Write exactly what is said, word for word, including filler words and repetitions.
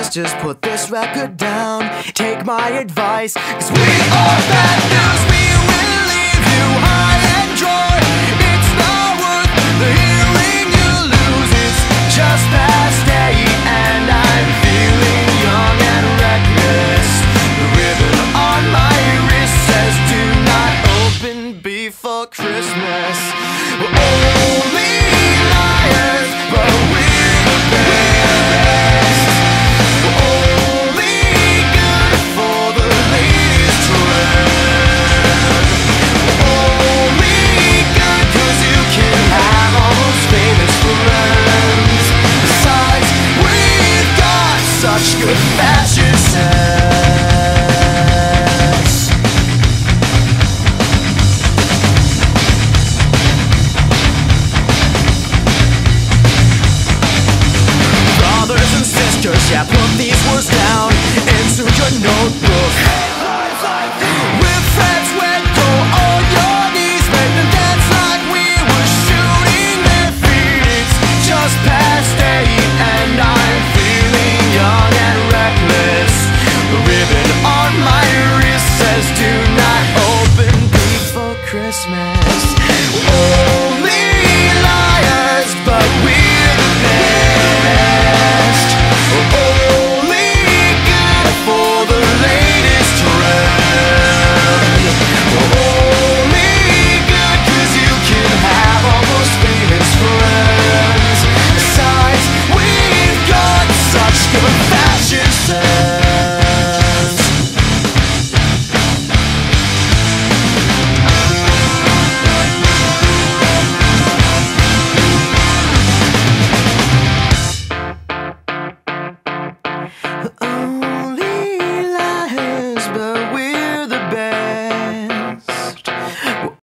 sisters, just put this record down. Take my advice, cause we are bad news. We will leave you high and dry. It's not worth the hearing you lose. It's just past eight and I'm feeling young and reckless. The ribbon on my wrist says do not open before Christmas. We're only liars, but we're the best. We're only good for the latest trend. We're only good cause you can have all those famous friends. Besides, we've got such good fashion sense. Yeah, put these words down into your notebook. With friends when go on your knees, make them dance like we were shooting their feet. It's just past eight and I'm feeling young and reckless. The ribbon on my wrist says do not open before Christmas. Oh.